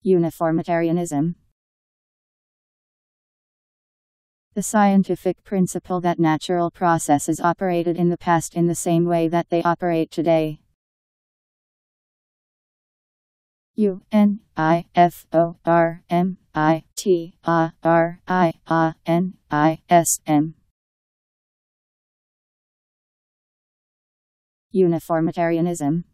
Uniformitarianism. The scientific principle that natural processes operated in the past in the same way that they operate today. Uniformitarianism. Uniformitarianism.